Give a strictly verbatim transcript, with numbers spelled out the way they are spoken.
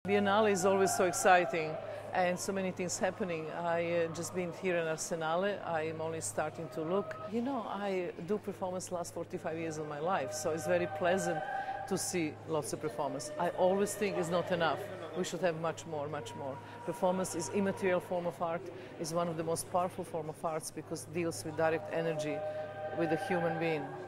Biennale is always so exciting and so many things happening. I uh, just been here in Arsenale. I'm only starting to look. You know, I do performance last forty-five years of my life, so it's very pleasant to see lots of performance. I always think it's not enough. We should have much more, much more. Performance is immaterial form of art, is one of the most powerful form of arts because it deals with direct energy with the human being.